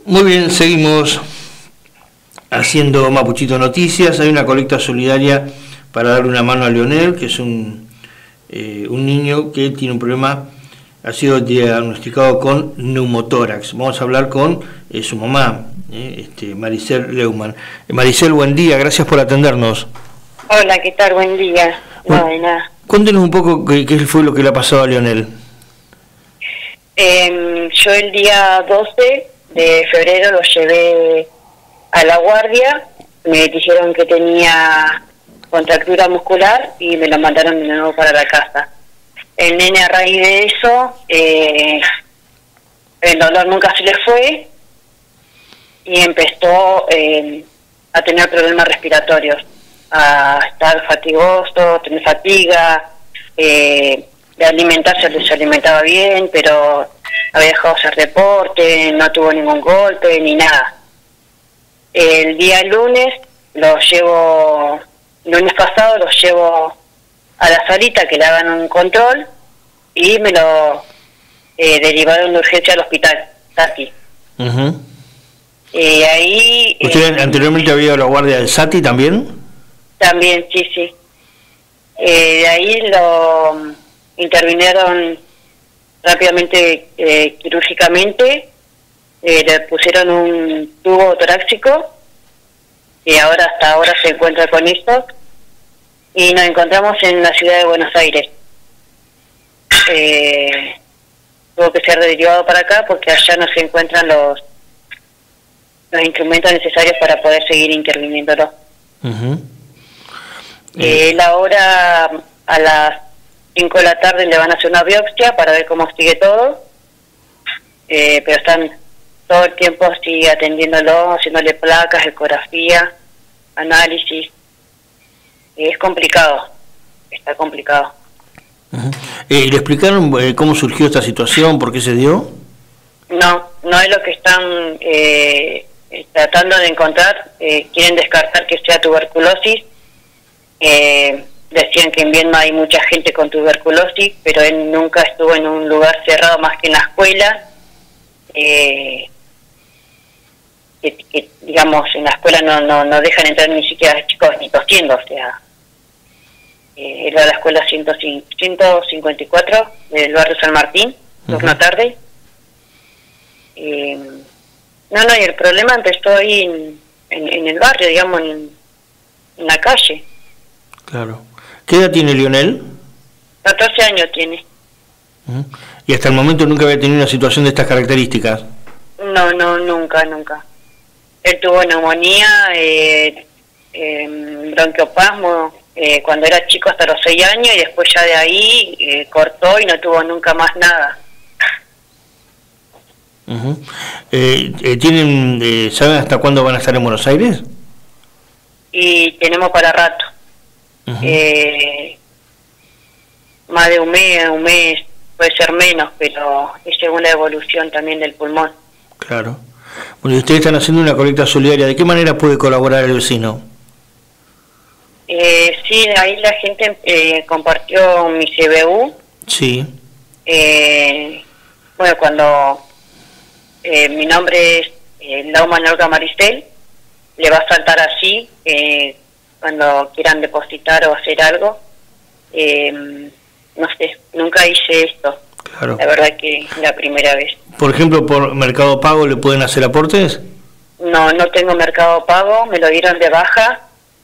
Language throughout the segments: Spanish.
Muy bien, seguimos haciendo Mapuchito Noticias. Hay una colecta solidaria para darle una mano a Leonel, que es un niño que tiene un problema, ha sido diagnosticado con neumotórax. Vamos a hablar con su mamá, Maricel Leumann. Maricel, buen día, gracias por atendernos. Hola, ¿qué tal? Buen día. Bueno, No, de nada. Cuéntenos un poco qué fue lo que le ha pasado a Leonel. Yo el día 12 de febrero lo llevé a la guardia, me dijeron que tenía contractura muscular y me lo mandaron de nuevo para la casa. El nene a raíz de eso, el dolor nunca se le fue y empezó a tener problemas respiratorios, a estar fatigoso, tener fatiga, de alimentarse se alimentaba bien, pero había dejado hacer deporte, no tuvo ningún golpe ni nada. El día lunes lunes pasado lo llevo a la salita que le hagan un control y me lo derivaron de urgencia al hospital, Sati. Ahí... ¿Usted anteriormente había ido a la guardia del Sati también? También, sí. De ahí lo intervinieron rápidamente quirúrgicamente, le pusieron un tubo torácico y hasta ahora se encuentra con esto y nos encontramos en la ciudad de Buenos Aires. Tuvo que ser derivado para acá porque allá no se encuentran los instrumentos necesarios para poder seguir interviniéndolo. Ahora a las 5 de la tarde le van a hacer una biopsia para ver cómo sigue todo, pero están todo el tiempo así atendiéndolo, haciéndole placas, ecografía, análisis. Es complicado, está complicado. ¿Le explicaron cómo surgió esta situación, por qué se dio? No es lo que están tratando de encontrar. Quieren descartar que sea tuberculosis. Decían que en Viedma hay mucha gente con tuberculosis, pero él nunca estuvo en un lugar cerrado más que en la escuela. Que digamos, en la escuela no dejan entrar ni siquiera chicos ni tosiendo, o sea, él va a la escuela 154 del barrio San Martín, turno tarde. Y el problema empezó ahí en el barrio, digamos, en la calle. Claro. ¿Qué edad tiene Leonel? 14 años tiene. ¿Y hasta el momento nunca había tenido una situación de estas características? No, nunca. Él tuvo neumonía, bronquiopasmo cuando era chico hasta los 6 años y después ya de ahí cortó y no tuvo nunca más nada. ¿Saben hasta cuándo van a estar en Buenos Aires? Y tenemos para rato. Más de un mes, puede ser menos, pero es según la evolución también del pulmón. Claro. Bueno, y ustedes están haciendo una colecta solidaria. ¿De qué manera puede colaborar el vecino? Sí, ahí la gente compartió mi CBU. Sí. Bueno, cuando mi nombre es Leumann Olga Maricel, le va a saltar así cuando quieran depositar o hacer algo. No sé, nunca hice esto. Claro. La verdad que es la primera vez. Por ejemplo, ¿por Mercado Pago le pueden hacer aportes? No tengo Mercado Pago, me lo dieron de baja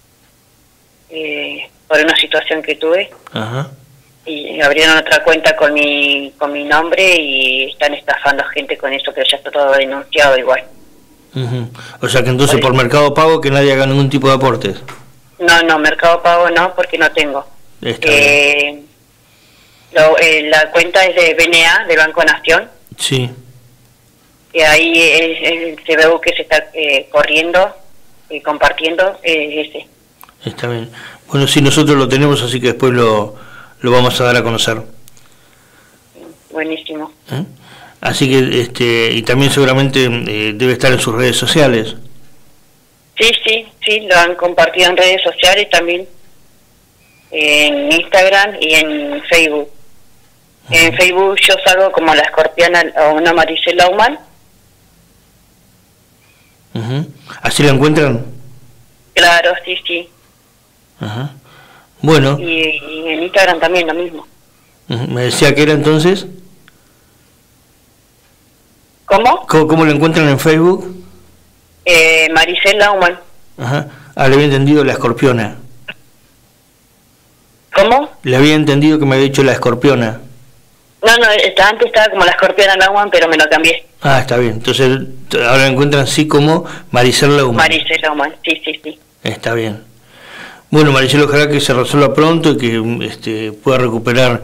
por una situación que tuve. Y abrieron otra cuenta con mi nombre y están estafando gente con eso, pero ya está todo denunciado igual. O sea que entonces por Mercado Pago que nadie haga ningún tipo de aportes. No, Mercado Pago no, porque no tengo. La cuenta es de BNA, de Banco Nación. Sí. Y ahí es el CBU que se está corriendo y compartiendo, ese. Está bien. Bueno, sí, nosotros lo tenemos, así que después lo vamos a dar a conocer. Buenísimo. Así que, y también seguramente debe estar en sus redes sociales. Sí, lo han compartido en redes sociales también, en Instagram y en Facebook. En Facebook yo salgo como la escorpiana o una Maricel Leumann, Ujú. ¿Así la encuentran? Claro, sí, sí. Ajá. Bueno. Y en Instagram también lo mismo. Ujú. ¿Me decía que era entonces? ¿Cómo? ¿Cómo lo encuentran en Facebook? Maricel Lauman. Ajá. Ah, le había entendido la escorpiona. ¿Cómo? Le había entendido que me había dicho la escorpiona. No, antes estaba como la escorpiona Lauman, pero me lo cambié. Ah, está bien. Entonces ahora la encuentran así como Maricel Lauman. Maricel Lauman, sí, sí, sí. Está bien. Bueno, Maricel, ojalá que se resuelva pronto y que pueda recuperar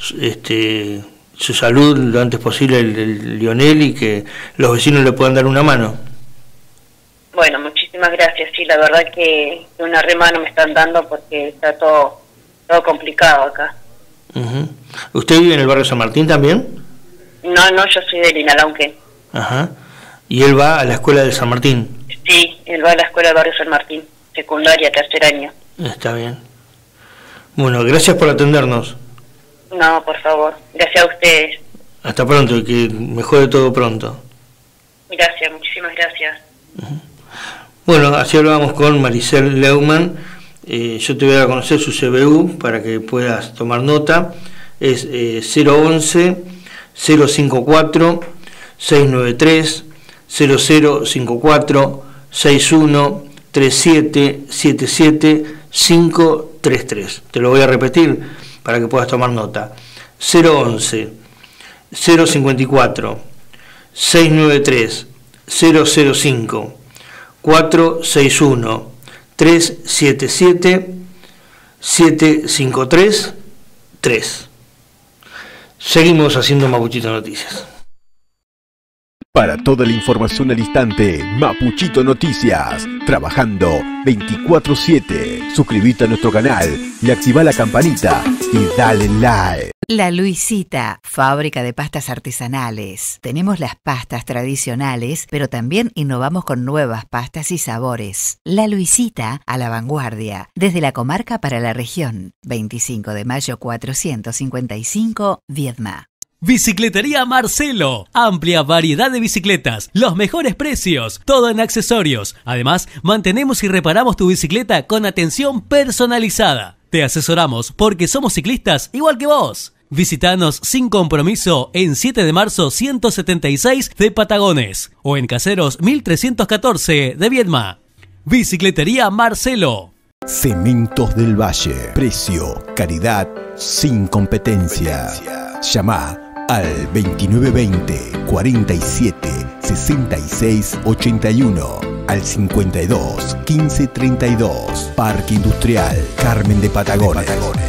su salud lo antes posible el Lionel, y que los vecinos le puedan dar una mano. Bueno, muchísimas gracias. Sí, la verdad que una remano me están dando porque está todo complicado acá. Uh-huh. ¿Usted vive en el barrio San Martín también? No, yo soy de Linalauquen. Ajá. ¿Y él va a la escuela del San Martín? Sí, él va a la escuela del barrio San Martín, secundaria, tercer año. Está bien. Bueno, gracias por atendernos. No, por favor. Gracias a ustedes. Hasta pronto y que mejore todo pronto. Gracias, muchísimas gracias. Uh-huh. Bueno, así hablábamos con Maricel Lauman. Yo te voy a dar a conocer su CBU para que puedas tomar nota. Es 011 054 693 0054 61 37 77 533. Te lo voy a repetir para que puedas tomar nota. 011 054 693 005 461 377 753 3. Seguimos haciendo Mapuchito Noticias. Para toda la información al instante, Mapuchito Noticias, trabajando 24/7. Suscríbete a nuestro canal y activa la campanita y dale like. La Luisita, fábrica de pastas artesanales. Tenemos las pastas tradicionales, pero también innovamos con nuevas pastas y sabores. La Luisita, a la vanguardia, desde la comarca para la región. 25 de mayo 455, Viedma. Bicicletería Marcelo, amplia variedad de bicicletas, los mejores precios, todo en accesorios. Además, mantenemos y reparamos tu bicicleta con atención personalizada. Te asesoramos porque somos ciclistas igual que vos. Visítanos sin compromiso en 7 de marzo 176 de Patagones o en Caseros 1314 de Viedma. Bicicletería Marcelo. Cementos del Valle. Precio, calidad, sin competencia. Llama al 2920 47 66 81, al 52 15 32. Parque Industrial Carmen de Patagones.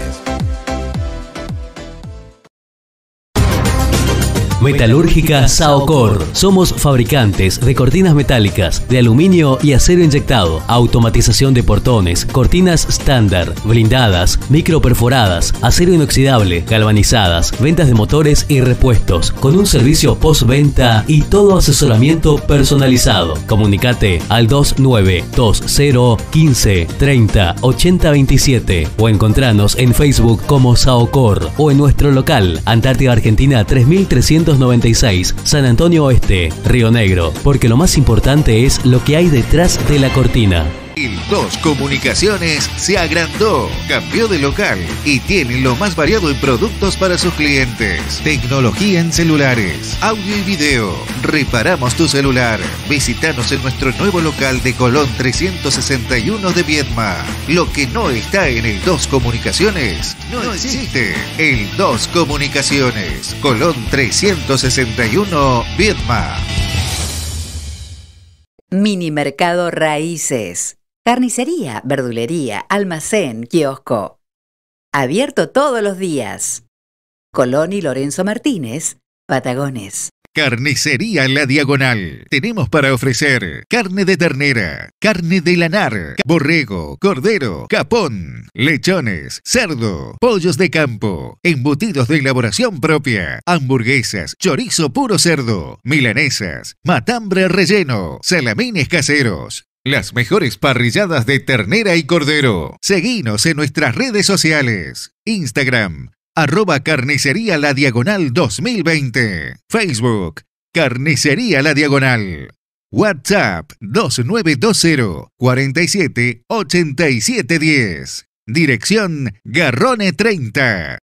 Metalúrgica Saocor. Somos fabricantes de cortinas metálicas, de aluminio y acero inyectado, automatización de portones, cortinas estándar, blindadas, microperforadas, acero inoxidable, galvanizadas, ventas de motores y repuestos, con un servicio postventa y todo asesoramiento personalizado. Comunicate al 2920 15 30 80 27 o encontranos en Facebook como Saocor o en nuestro local, Antártida Argentina 3396, San Antonio Oeste, Río Negro, porque lo más importante es lo que hay detrás de la cortina. El 2 Comunicaciones se agrandó, cambió de local y tiene lo más variado en productos para sus clientes. Tecnología en celulares, audio y video. Reparamos tu celular. Visítanos en nuestro nuevo local de Colón 361 de Viedma. Lo que no está en el 2 Comunicaciones no existe. El 2 Comunicaciones, Colón 361 Viedma. Mini Mercado Raíces. Carnicería, verdulería, almacén, kiosco. Abierto todos los días. Colón y Lorenzo Martínez, Patagones. Carnicería La Diagonal. Tenemos para ofrecer carne de ternera, carne de lanar, borrego, cordero, capón, lechones, cerdo, pollos de campo, embutidos de elaboración propia, hamburguesas, chorizo puro cerdo, milanesas, matambre relleno, salamines caseros. Las mejores parrilladas de ternera y cordero. Seguinos en nuestras redes sociales. Instagram, @Carnicería La Diagonal 2020. Facebook, Carnicería La Diagonal. WhatsApp 2920 47 87 10. Dirección Garrone 30.